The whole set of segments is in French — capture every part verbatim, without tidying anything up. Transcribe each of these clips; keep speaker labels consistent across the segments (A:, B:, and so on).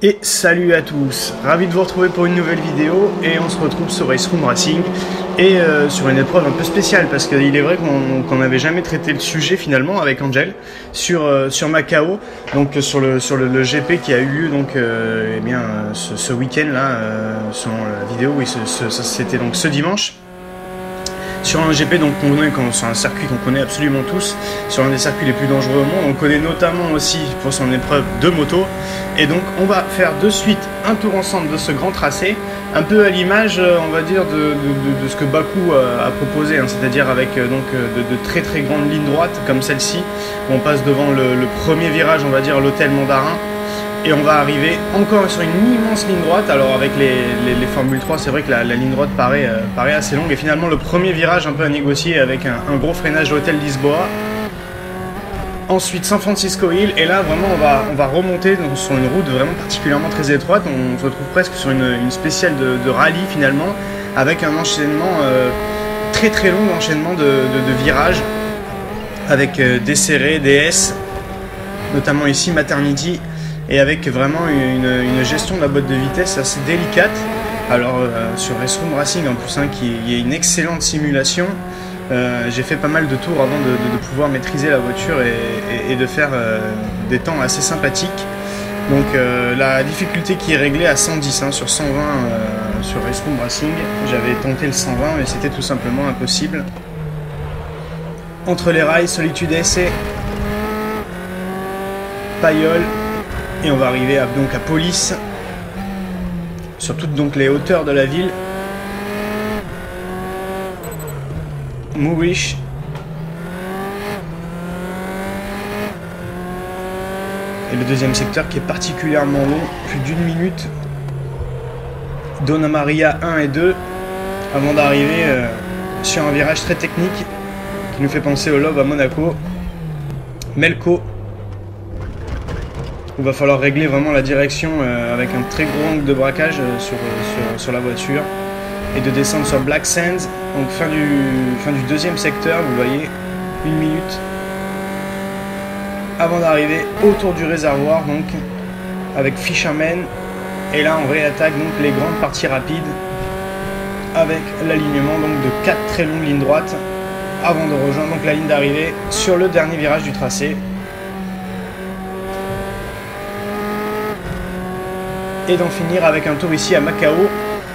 A: Et salut à tous, ravi de vous retrouver pour une nouvelle vidéo et on se retrouve sur Race Room Racing et euh, sur une épreuve un peu spéciale parce qu'il est vrai qu'on n'avait jamais traité le sujet finalement avec Angel sur, euh, sur Macao, donc sur le, sur le, le G P qui a eu lieu donc, euh, eh bien, ce, ce week-end là, euh, selon la vidéo, oui, c'était donc ce dimanche. Sur un G P donc on connaît, sur un circuit qu'on connaît absolument tous, sur un des circuits les plus dangereux au monde, on connaît notamment aussi pour son épreuve de moto. Et donc on va faire de suite un tour ensemble de ce grand tracé, un peu à l'image, on va dire, de, de, de, de ce que Bakou a, a proposé, hein, c'est-à-dire avec donc de, de très très grandes lignes droites comme celle-ci. On passe devant le, le premier virage, on va dire l'hôtel Mandarin. Et on va arriver encore sur une immense ligne droite. Alors avec les, les, les Formule trois, c'est vrai que la, la ligne droite paraît, euh, paraît assez longue. Et finalement le premier virage un peu à négocier avec un, un gros freinage à l'hôtel Lisboa. Ensuite San Francisco Hill. Et là vraiment on va, on va remonter donc, sur une route vraiment particulièrement très étroite. On se retrouve presque sur une, une spéciale de, de rallye finalement. Avec un enchaînement euh, très très long, enchaînement de, de, de virages. Avec euh, des serrés, des S. Notamment ici Maternity. Et avec vraiment une, une gestion de la boîte de vitesse assez délicate. Alors euh, sur Race Room Racing en plus, hein, qui y a une excellente simulation, euh, j'ai fait pas mal de tours avant de, de, de pouvoir maîtriser la voiture et, et, et de faire euh, des temps assez sympathiques. Donc euh, la difficulté qui est réglée à cent dix, hein, sur cent vingt euh, sur Race Room Racing. J'avais tenté le cent vingt mais c'était tout simplement impossible. Entre les rails, Solitude S et Payol. Et on va arriver à, donc à Police, sur toutes donc les hauteurs de la ville. Moorish. Et le deuxième secteur qui est particulièrement long, plus d'une minute. Donna Maria un et deux, avant d'arriver euh, sur un virage très technique qui nous fait penser au Lob à Monaco. Melco. Il va falloir régler vraiment la direction euh, avec un très gros angle de braquage euh, sur, euh, sur, sur la voiture et de descendre sur Black Sands, donc fin du, fin du deuxième secteur, vous voyez, une minute avant d'arriver autour du réservoir, donc avec Fisherman. Et là on réattaque donc les grandes parties rapides avec l'alignement donc de quatre très longues lignes droites avant de rejoindre donc la ligne d'arrivée sur le dernier virage du tracé. Et d'en finir avec un tour ici à Macao.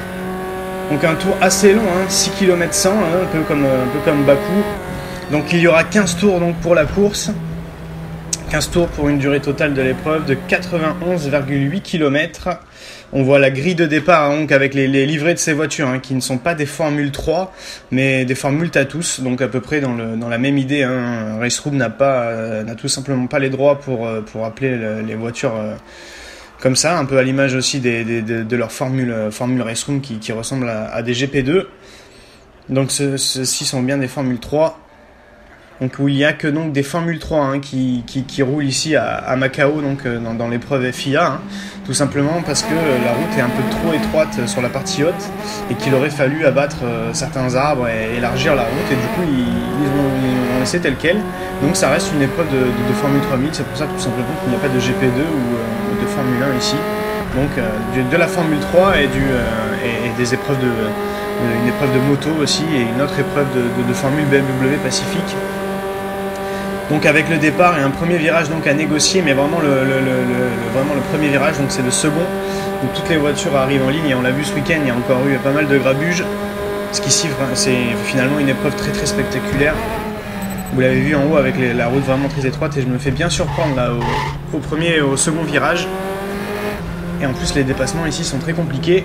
A: Donc un tour assez long, hein, six kilomètres cent, hein, un, peu comme, un peu comme Bakou. Donc il y aura quinze tours donc, pour la course. quinze tours pour une durée totale de l'épreuve de quatre-vingt-onze virgule huit kilomètres. On voit la grille de départ donc, avec les, les livrets de ces voitures, hein, qui ne sont pas des Formule trois, mais des Formule Tatus, donc à peu près dans, le, dans la même idée. Hein. Race Room n'a pas, euh, n'a tout simplement pas les droits pour, pour appeler le, les voitures... Euh, comme ça, un peu à l'image aussi des, des, de, de leur formule, formule Race Room qui, qui ressemble à, à des G P deux. Donc ceux-ci ce, sont bien des Formule trois. Donc où il n'y a que donc des Formule trois, hein, qui, qui, qui roulent ici à, à Macao, donc dans, dans l'épreuve F I A, hein, tout simplement parce que la route est un peu trop étroite sur la partie haute et qu'il aurait fallu abattre euh, certains arbres et élargir la route, et du coup ils, ils, ont, ils ont laissé tel quel. Donc ça reste une épreuve de, de, de Formule trois mille, c'est pour ça tout simplement qu'il n'y a pas de G P deux ou euh, de Formule un ici. Donc euh, de, de la Formule trois et, du, euh, et, et des épreuves de, de, une épreuve de moto aussi et une autre épreuve de, de, de Formule B M W Pacifique. Donc avec le départ et un premier virage donc à négocier, mais vraiment le, le, le, le, vraiment le premier virage, donc c'est le second, où toutes les voitures arrivent en ligne, et on l'a vu ce week-end, il y a encore eu pas mal de grabuge, ce qui siffre, c'est finalement une épreuve très très spectaculaire. Vous l'avez vu en haut avec les, la route vraiment très étroite, et je me fais bien surprendre là au, au premier et au second virage. Et en plus les dépassements ici sont très compliqués.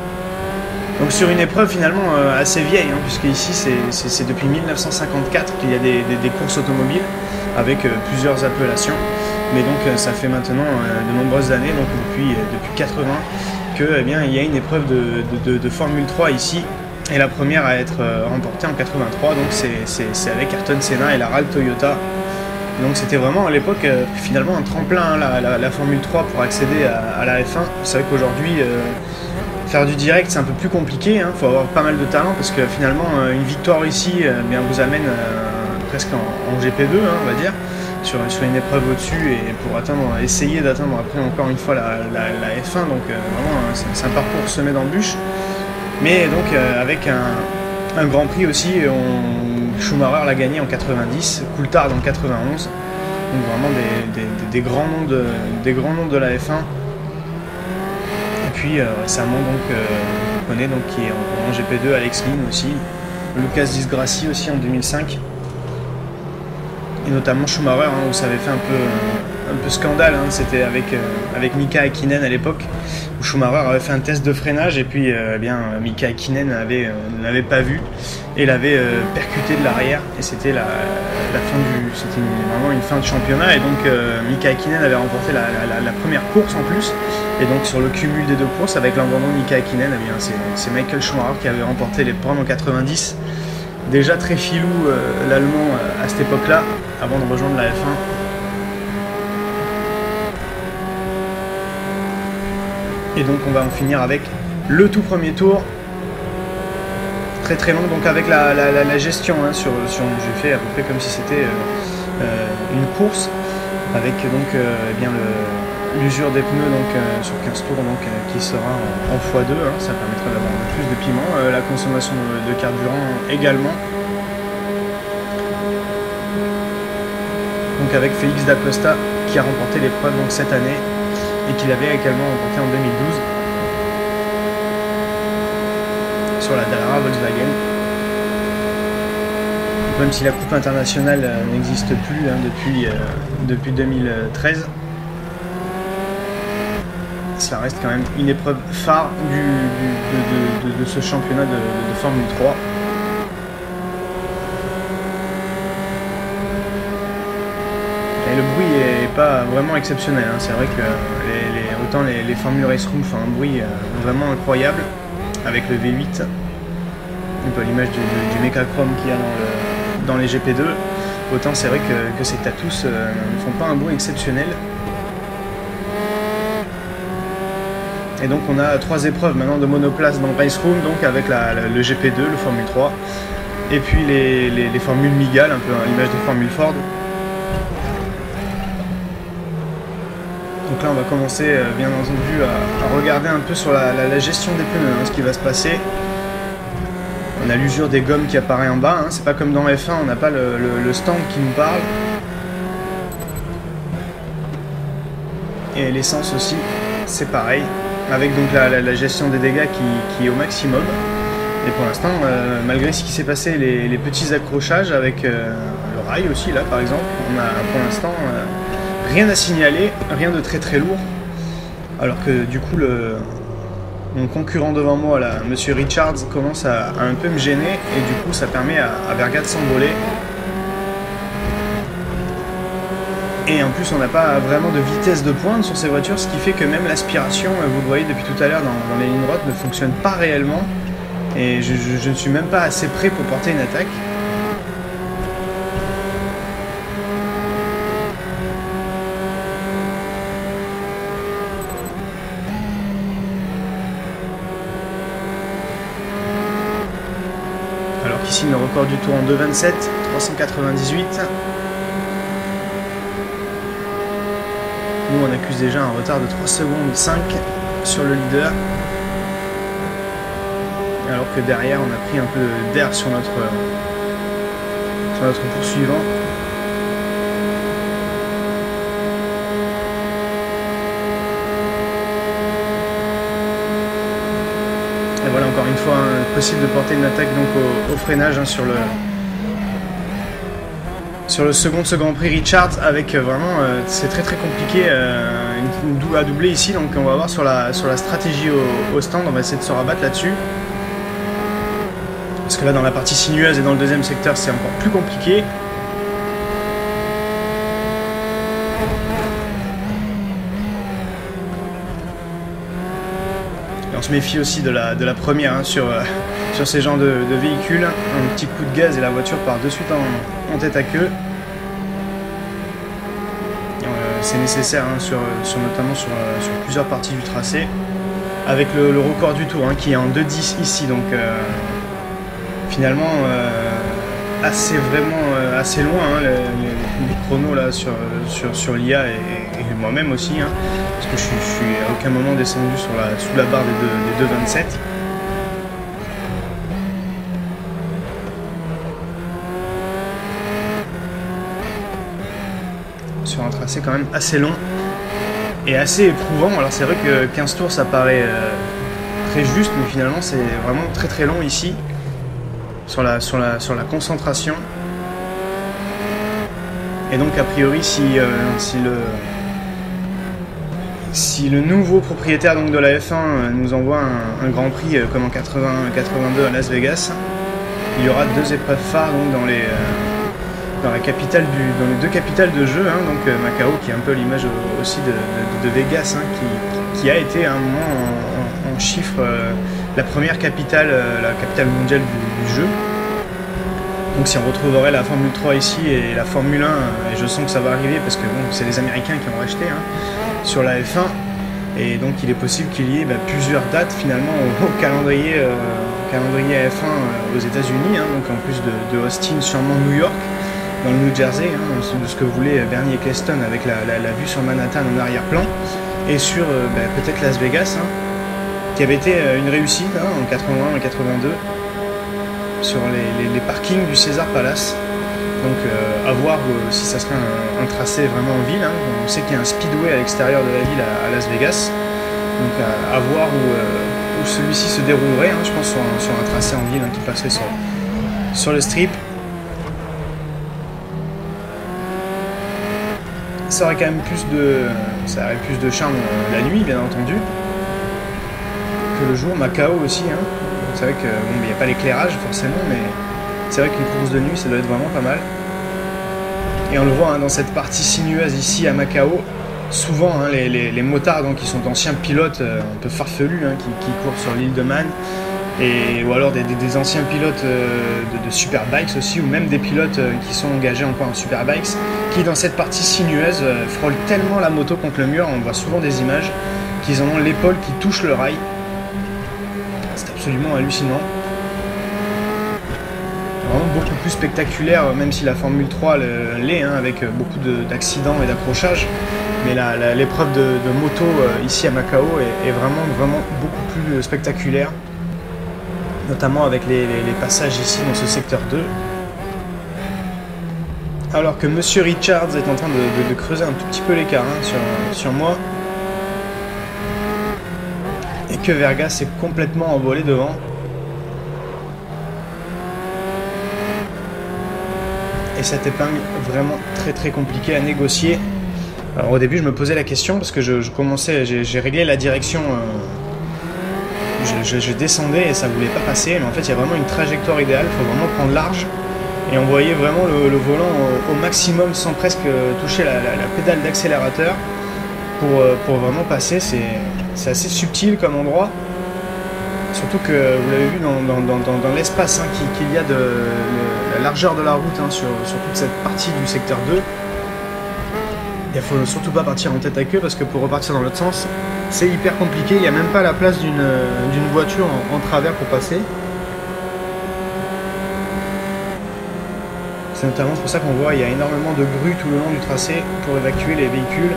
A: Donc sur une épreuve finalement euh, assez vieille, hein, puisque ici c'est depuis mille neuf cent cinquante-quatre qu'il y a des, des, des courses automobiles avec euh, plusieurs appellations. Mais donc euh, ça fait maintenant euh, de nombreuses années, donc depuis, euh, depuis quatre-vingts, que eh bien, il y a une épreuve de, de, de, de Formule trois ici. Et la première à être euh, remportée en quatre-vingt-trois, donc c'est avec Ayrton Senna et la Rale Toyota. Donc c'était vraiment à l'époque euh, finalement un tremplin, hein, la, la, la Formule trois pour accéder à, à la F un. C'est vrai qu'aujourd'hui... Euh, Faire du direct c'est un peu plus compliqué, il hein, faut avoir pas mal de talent parce que finalement une victoire ici euh, bien, vous amène euh, presque en, en G P deux, hein, on va dire. sur, sur une épreuve au-dessus et pour atteindre, essayer d'atteindre après encore une fois la, la, la F un. Donc euh, vraiment c'est un parcours semé d'embûches. Mais donc euh, avec un, un Grand Prix aussi, on, Schumacher l'a gagné en quatre-vingt-dix, Coulthard en quatre-vingt-onze. Donc vraiment des, des, des, grands noms de, des grands noms de la F un. Et puis euh, récemment donc euh, on connaît donc qui est en, en G P deux, Alex Lynn aussi, Lucas Disgrassi aussi en deux mille cinq. Et notamment Schumacher, hein, où ça avait fait un peu, un peu scandale, hein, c'était avec, euh, avec Mika Häkkinen à l'époque, où Schumacher avait fait un test de freinage et puis euh, eh bien, Mika Häkkinen avait, euh, ne l'avait pas vu et l'avait euh, percuté de l'arrière et c'était la, la fin du, c'était vraiment une fin de championnat et donc euh, Mika Häkkinen avait remporté la, la, la première course en plus et donc sur le cumul des deux courses avec l'abandon de Mika Häkkinen, eh bien, c'est, c'est Michael Schumacher qui avait remporté l'épreuve en quatre-vingt-dix. Déjà très filou euh, l'allemand euh, à cette époque-là, avant de rejoindre la F un. Et donc on va en finir avec le tout premier tour. Très très long, donc avec la, la, la, la gestion, hein, sur, sur j'ai fait à peu près comme si c'était euh, euh, une course, avec donc euh, eh bien le, l'usure des pneus donc, euh, sur quinze tours donc, euh, qui sera en, en fois deux, hein, ça permettra d'avoir plus de piment, euh, la consommation de, de carburant également. Donc avec Félix da Costa qui a remporté l'épreuve donc cette année et qui l'avait également remporté en deux mille douze sur la Dallara Volkswagen. Donc même si la coupe internationale euh, n'existe plus hein, depuis, euh, depuis deux mille treize, ça reste quand même une épreuve phare du, du, de, de, de ce championnat de, de Formule trois. Et le bruit est pas vraiment exceptionnel, hein. C'est vrai que les, les, autant les, les Formule Race Room font un bruit euh, vraiment incroyable avec le V huit, un peu à l'image du, du, du Mechachrome qu'il y a dans, le, dans les G P deux, autant c'est vrai que, que ces Tatus euh, ne font pas un bruit exceptionnel. Et donc on a trois épreuves maintenant de monoplace dans Race Room, donc avec la, la, le G P deux, le Formule trois, et puis les, les, les formules Migale, un peu à l'image des formules Ford. Donc là on va commencer euh, bien entendu à, à regarder un peu sur la, la, la gestion des pneus, hein, ce qui va se passer. On a l'usure des gommes qui apparaît en bas, hein. C'est pas comme dans F un, on n'a pas le, le, le stand qui nous parle. Et l'essence aussi, c'est pareil, avec donc la, la, la gestion des dégâts qui, qui est au maximum. Et pour l'instant, euh, malgré ce qui s'est passé, les, les petits accrochages avec euh, le rail aussi, là par exemple, on a pour l'instant euh, rien à signaler, rien de très très lourd. Alors que du coup, le, mon concurrent devant moi, là, Monsieur Richards, commence à, à un peu me gêner et du coup ça permet à, à Bergat de s'envoler. Et en plus on n'a pas vraiment de vitesse de pointe sur ces voitures, ce qui fait que même l'aspiration, vous le voyez depuis tout à l'heure dans, dans les lignes droites, ne fonctionne pas réellement. Et je, je, je ne suis même pas assez prêt pour porter une attaque. Alors qu'ici le record du tour en deux vingt-sept, trois cent quatre-vingt-dix-huit. Nous on accuse déjà un retard de trois secondes cinq sur le leader. Alors que derrière on a pris un peu d'air sur notre, sur notre poursuivant. Et voilà encore une fois hein, possible de porter une attaque donc au, au freinage hein, sur le sur le second ce Grand Prix Richards avec euh, vraiment euh, c'est très très compliqué euh, une, une à doubler ici, donc on va voir sur la sur la stratégie au, au stand, on va essayer de se rabattre là-dessus parce que là dans la partie sinueuse et dans le deuxième secteur c'est encore plus compliqué. Et on se méfie aussi de la, de la première hein, sur, euh, sur ces genres de, de véhicules. Un petit coup de gaz et la voiture part de suite en, en tête à queue. Euh, c'est nécessaire hein, sur, sur, notamment sur, euh, sur plusieurs parties du tracé. Avec le, le record du tour hein, qui est en deux dix ici, donc euh, finalement euh, assez vraiment euh, assez loin. Hein, les, les, les chrono là sur, sur, sur l'I A et, et moi-même aussi, hein, parce que je suis, je suis à aucun moment descendu sur la, sous la barre des deux vingt-sept. Sur un tracé quand même assez long et assez éprouvant. Alors c'est vrai que quinze tours ça paraît euh, très juste, mais finalement c'est vraiment très très long ici sur la, sur la, sur la concentration. Et donc a priori si, euh, si, le, si le nouveau propriétaire donc, de la F un nous envoie un, un Grand Prix euh, comme en quatre-vingt, quatre-vingt-deux à Las Vegas, il y aura deux épreuves phares donc, dans les... Euh, Dans, la capitale du, dans les deux capitales de jeu, hein, donc euh, Macao qui est un peu l'image aussi de, de, de Vegas, hein, qui, qui a été à un moment en, en, en chiffre euh, la première capitale, euh, la capitale mondiale du, du jeu. Donc si on retrouverait la Formule trois ici et la Formule un, et je sens que ça va arriver parce que bon, c'est les Américains qui ont racheté hein, sur la F un, et donc il est possible qu'il y ait bah, plusieurs dates finalement au, au calendrier, euh, calendrier F un euh, aux États-Unis, hein, donc en plus de, de Austin, sûrement New York. Dans le New Jersey, hein, de ce que voulait Bernie Ecclestone avec la, la, la vue sur Manhattan en arrière-plan, et sur euh, bah, peut-être Las Vegas, hein, qui avait été euh, une réussite hein, en quatre-vingt-un et quatre-vingt-deux sur les, les, les parkings du Caesars Palace. Donc euh, à voir euh, si ça serait un, un tracé vraiment en ville. Hein. On sait qu'il y a un speedway à l'extérieur de la ville à, à Las Vegas, donc à, à voir où, euh, où celui-ci se déroulerait. Hein, je pense sur un, sur un tracé en ville hein, qui passerait sur, sur le strip. Ça aurait quand même plus de, ça aurait plus de charme la nuit, bien entendu, que le jour. Macao aussi, hein. C'est vrai que bon, il n'y a pas l'éclairage forcément, mais c'est vrai qu'une course de nuit, ça doit être vraiment pas mal. Et on le voit hein, dans cette partie sinueuse ici à Macao, souvent hein, les, les, les motards donc, qui sont anciens pilotes euh, un peu farfelus, hein, qui, qui courent sur l'île de Man, et, ou alors des, des, des anciens pilotes euh, de, de Superbikes aussi, ou même des pilotes euh, qui sont engagés encore en Superbikes, qui dans cette partie sinueuse euh, frôlent tellement la moto contre le mur, on voit souvent des images, qu'ils en ont l'épaule qui touche le rail. C'est absolument hallucinant. Vraiment beaucoup plus spectaculaire, même si la Formule trois l'est, hein, avec beaucoup d'accidents et d'accrochages. Mais l'épreuve de, de moto euh, ici à Macao est, est vraiment, vraiment beaucoup plus spectaculaire. Notamment avec les, les, les passages ici dans ce secteur deux. Alors que Monsieur Richards est en train de, de, de creuser un tout petit peu l'écart hein, sur, sur moi. Et que Vergas est complètement envolé devant. Et cette épingle vraiment très très compliquée à négocier. Alors au début je me posais la question parce que je, je commençais, j'ai réglé la direction... Euh, Je, je, je descendais et ça voulait pas passer, mais en fait il y a vraiment une trajectoire idéale, il faut vraiment prendre large et envoyer vraiment le, le volant au, au maximum sans presque toucher la, la, la pédale d'accélérateur pour, pour vraiment passer. C'est assez subtil comme endroit, surtout que vous l'avez vu dans, dans, dans, dans, dans l'espace hein, qu'il y a de, de la largeur de la route hein, sur, sur toute cette partie du secteur deux. Il ne faut surtout pas partir en tête à queue parce que pour repartir dans l'autre sens, c'est hyper compliqué. Il n'y a même pas la place d'une d'une voiture en, en travers pour passer. C'est notamment pour ça qu'on voit il y a énormément de grues tout le long du tracé pour évacuer les véhicules.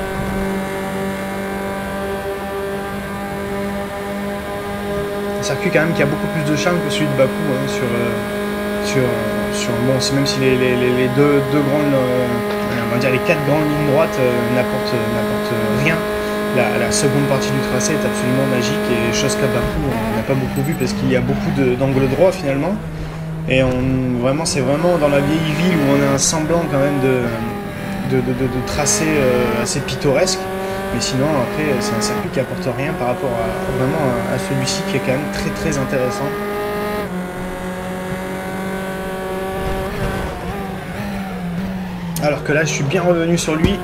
A: Un circuit quand même qui a beaucoup plus de charme que celui de Bakou hein, sur, euh, sur, sur bon, même si les, les, les deux, deux grandes... Euh, on va dire les quatre grandes lignes droites euh, n'apportent rien. La, la seconde partie du tracé est absolument magique et chose qu'à Bakou on n'a pas beaucoup vu parce qu'il y a beaucoup d'angles droits finalement. Et on, vraiment c'est vraiment dans la vieille ville où on a un semblant quand même de, de, de, de, de tracé euh, assez pittoresque. Mais sinon après c'est un circuit qui apporte rien par rapport à, vraiment à, à celui-ci qui est quand même très très intéressant. Alors que là je suis bien revenu sur lui.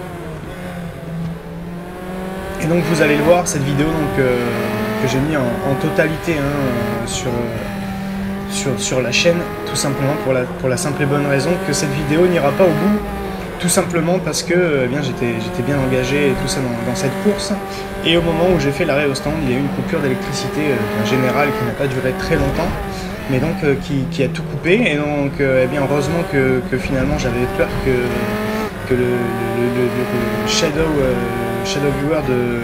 A: Et donc vous allez le voir cette vidéo donc, euh, que j'ai mis en, en totalité hein, sur, sur, sur la chaîne, tout simplement pour la, pour la simple et bonne raison que cette vidéo n'ira pas au bout, tout simplement parce que eh bien j'étais j'étais bien engagé et tout ça dans, dans cette course. Et au moment où j'ai fait l'arrêt au stand, il y a eu une coupure d'électricité euh, générale qui n'a pas duré très longtemps. mais donc euh, qui, qui a tout coupé. Et donc, euh, eh bien, heureusement que, que finalement j'avais peur que, que le, le, le, le Shadow, euh, Shadow Viewer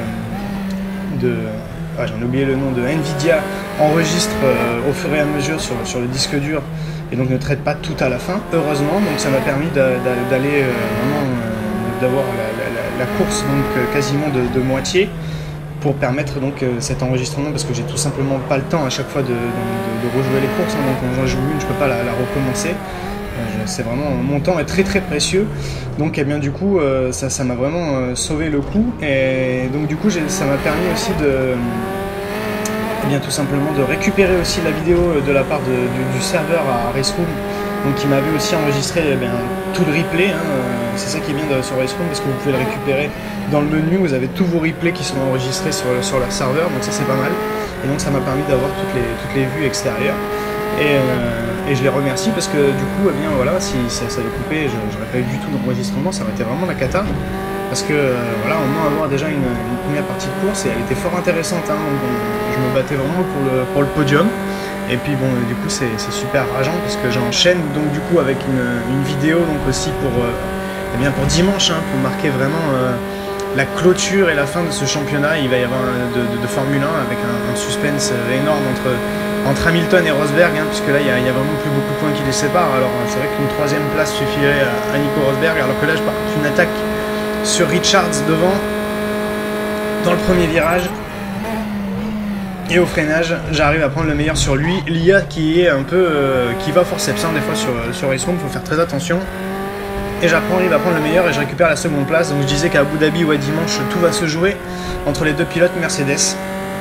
A: de, de ah, j'en ai oublié le nom, de Nvidia enregistre euh, au fur et à mesure sur, sur le disque dur et donc ne traite pas tout à la fin, heureusement. Donc ça m'a permis d'aller euh, vraiment euh, d'avoir la, la, la course donc euh, quasiment de, de moitié, pour permettre donc euh, cet enregistrement, parce que j'ai tout simplement pas le temps à chaque fois de, de, de rejouer les courses, hein. Donc quand j'en joue une, je peux pas la, la recommencer. Euh, c'est vraiment, mon temps est très très précieux, donc eh bien du coup euh, ça ça m'a vraiment euh, sauvé le coup. Et donc du coup ça m'a permis aussi de eh bien tout simplement de récupérer aussi la vidéo de la part de, du, du serveur à Raceroom, donc qui m'avait aussi enregistré eh bien, tout le replay, hein. C'est ça qui est bien de, sur Raceroom, parce que vous pouvez le récupérer dans le menu, vous avez tous vos replays qui sont enregistrés sur, sur leur serveur, donc ça c'est pas mal. Et donc ça m'a permis d'avoir toutes les, toutes les vues extérieures. Et, euh, et je les remercie, parce que du coup, eh bien voilà, si ça, ça avait coupé, j'aurais pas eu du tout d'enregistrement, ça aurait été vraiment la cata. Parce que euh, voilà, au moins avoir déjà une, une première partie de course, et elle était fort intéressante, hein, donc, je me battais vraiment pour le, pour le podium. Et puis bon, du coup c'est super rageant, parce que j'enchaîne donc du coup avec une, une vidéo donc aussi pour, euh, eh bien pour dimanche, hein, pour marquer vraiment euh, la clôture et la fin de ce championnat. Il va y avoir un, de, de, de Formule un, avec un, un suspense énorme entre, entre Hamilton et Rosberg, hein, puisque là il n'y a, a vraiment plus beaucoup de points qui les séparent. Alors c'est vrai qu'une troisième place suffirait à, à Nico Rosberg, alors que là je pars une attaque sur Richards devant, dans le premier virage. Et au freinage, j'arrive à prendre le meilleur sur lui. L'I A qui est un peu, euh, qui va forceps, hein, des fois sur, sur Raceroom, il faut faire très attention. Et j'arrive à prendre le meilleur et je récupère la seconde place. Donc je disais qu'à Abu Dhabi, ouais, dimanche, tout va se jouer entre les deux pilotes Mercedes.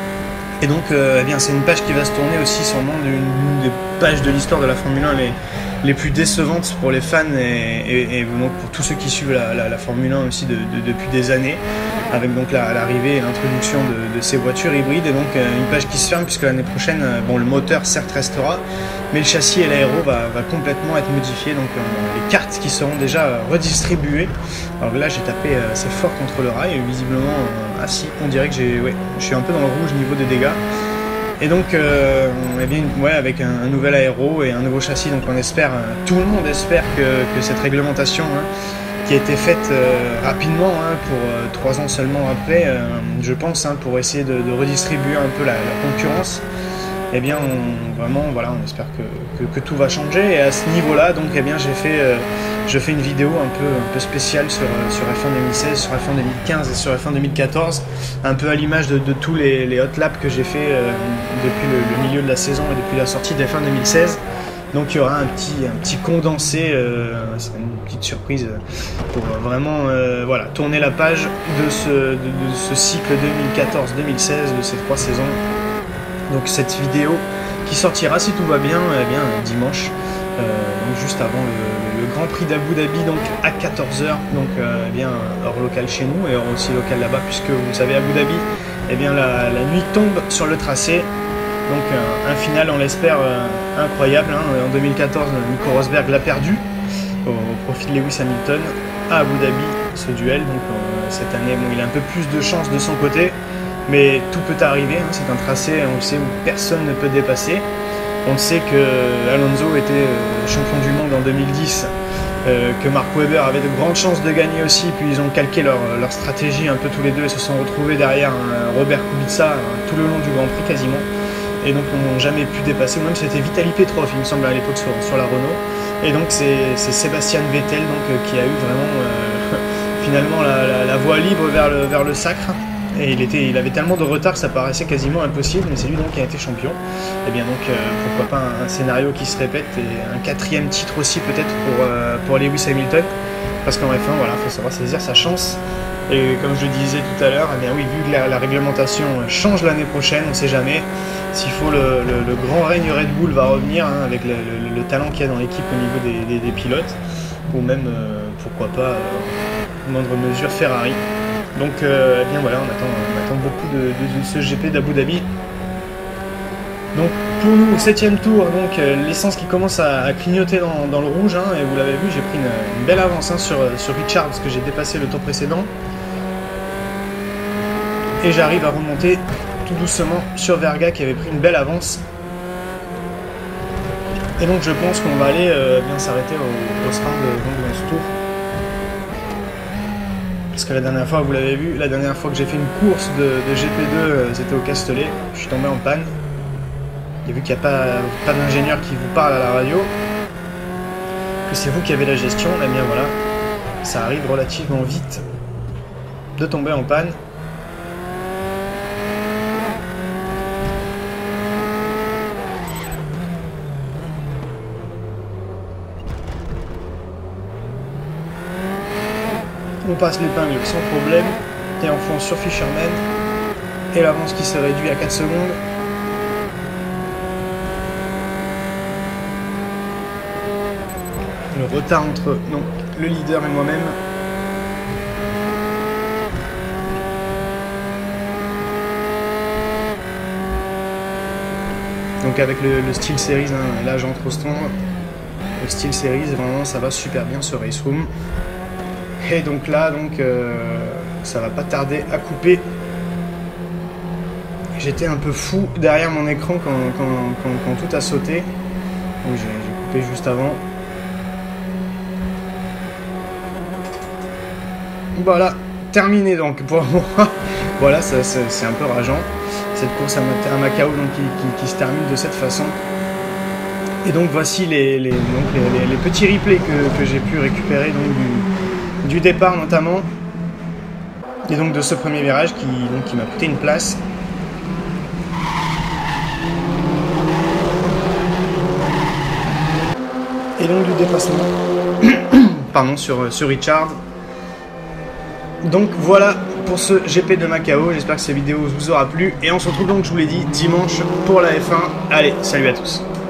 A: Et donc, euh, eh bien, c'est une page qui va se tourner aussi sûrement d'une des pages de l'histoire de la Formule un les, les plus décevantes pour les fans et, et, et donc pour tous ceux qui suivent la, la, la Formule un aussi de, de, depuis des années, avec donc l'arrivée et l'introduction de, de ces voitures hybrides. Et donc euh, une page qui se ferme, puisque l'année prochaine, euh, bon, le moteur certes restera, mais le châssis et l'aéro va, va complètement être modifié. Donc euh, les cartes qui seront déjà redistribuées. Alors là j'ai tapé euh, assez fort contre le rail, et visiblement euh, ah si, on dirait que j'ai, ouais, je suis un peu dans le rouge niveau des dégâts. Et donc, euh, eh bien, ouais, avec un, un nouvel aéro et un nouveau châssis, donc on espère, euh, tout le monde espère que, que cette réglementation, hein, qui a été faite euh, rapidement, hein, pour euh, trois ans seulement après, euh, je pense, hein, pour essayer de, de redistribuer un peu la, la concurrence, eh bien, on, vraiment, voilà, on espère que, que, que tout va changer. Et à ce niveau-là, donc, eh bien, j'ai fait, euh, je fais une vidéo un peu, un peu spéciale sur, sur F un deux mille seize, sur F un deux mille quinze et sur F un deux mille quatorze, un peu à l'image de, de tous les, les hot laps que j'ai fait euh, depuis le, le milieu de la saison et depuis la sortie de F un deux mille seize. Donc il y aura un petit, un petit condensé, euh, c'est une petite surprise pour vraiment euh, voilà, tourner la page de ce, de, de ce cycle deux mille quatorze deux mille seize, de ces trois saisons. Donc cette vidéo qui sortira, si tout va bien, eh bien dimanche, euh, donc juste avant le, le Grand Prix d'Abu Dhabi, donc à quatorze heures, donc euh, eh bien heure locale chez nous et heure aussi locale là-bas, puisque vous savez, Abu Dhabi, eh bien la, la nuit tombe sur le tracé. Donc euh, un final, on l'espère, euh, incroyable, hein. En deux mille quatorze, Nico Rosberg l'a perdu au, au profit de Lewis Hamilton à Abu Dhabi, ce duel. Donc euh, cette année, bon, il a un peu plus de chance de son côté, mais tout peut arriver, hein. C'est un tracé, on le sait, où personne ne peut dépasser. On sait que Alonso était euh, champion du monde en deux mille dix, euh, que Mark Webber avait de grandes chances de gagner aussi, puis ils ont calqué leur, leur stratégie un peu tous les deux et se sont retrouvés derrière hein, Robert Kubica euh, tout le long du Grand Prix quasiment. Et donc n'ont jamais pu dépasser, ou même c'était Vitaly Petrov, il me semble, à l'époque sur, sur la Renault. Et donc c'est Sébastien Vettel donc, euh, qui a eu vraiment euh, finalement la, la, la voie libre vers le, vers le sacre. Et il, était, il avait tellement de retard que ça paraissait quasiment impossible, mais c'est lui donc qui a été champion. Et bien donc euh, pourquoi pas un, un scénario qui se répète, et un quatrième titre aussi peut-être pour, euh, pour Lewis Hamilton. Parce qu'en F un, voilà, il faut savoir saisir sa chance. Et comme je le disais tout à l'heure, eh bien oui, vu que la, la réglementation change l'année prochaine, on ne sait jamais. S'il faut, le, le, le grand règne Red Bull va revenir, hein, avec le, le, le talent qu'il y a dans l'équipe au niveau des, des, des pilotes, ou même, euh, pourquoi pas, euh, en moindre mesure, Ferrari. Donc, euh, eh bien voilà, on attend, on attend beaucoup de, de, de ce G P d'Abu Dhabi. Donc, pour nous, au septième tour, donc euh, l'essence qui commence à, à clignoter dans, dans le rouge, hein, et vous l'avez vu, j'ai pris une, une belle avance, hein, sur, sur Richard, parce que j'ai dépassé le tour précédent. Et j'arrive à remonter tout doucement sur Verga qui avait pris une belle avance. Et donc je pense qu'on va aller euh, bien s'arrêter au, au stand donc, dans ce tour. Parce que la dernière fois, vous l'avez vu, la dernière fois que j'ai fait une course de, de G P deux, euh, c'était au Castellet. Je suis tombé en panne. Et vu qu'il n'y a pas, pas d'ingénieur qui vous parle à la radio, que c'est vous qui avez la gestion, eh bien voilà, ça arrive relativement vite de tomber en panne. On passe l'épingle sans problème et on fonce sur Fisherman et l'avance qui se réduit à quatre secondes. Le retard entre non, le leader et moi-même. Donc avec le, le Steel Series, hein, là j'entre au stand. Le Steel Series, vraiment ça va super bien ce Race Room. Et donc là, donc euh, ça va pas tarder à couper. J'étais un peu fou derrière mon écran quand, quand, quand, quand tout a sauté. Donc j'ai coupé juste avant. Voilà, terminé donc pour moi. Voilà, c'est un peu rageant. Cette course à Macao donc, qui, qui, qui se termine de cette façon. Et donc voici les, les, donc les, les, les petits replays que, que j'ai pu récupérer donc, du, du départ notamment. Et donc de ce premier virage qui, donc, qui m'a coûté une place. Et donc du dépassement pardon, sur, sur Richard. Donc voilà pour ce G P de Macao, j'espère que cette vidéo vous aura plu et on se retrouve donc, je vous l'ai dit, dimanche pour la F un. Allez, salut à tous.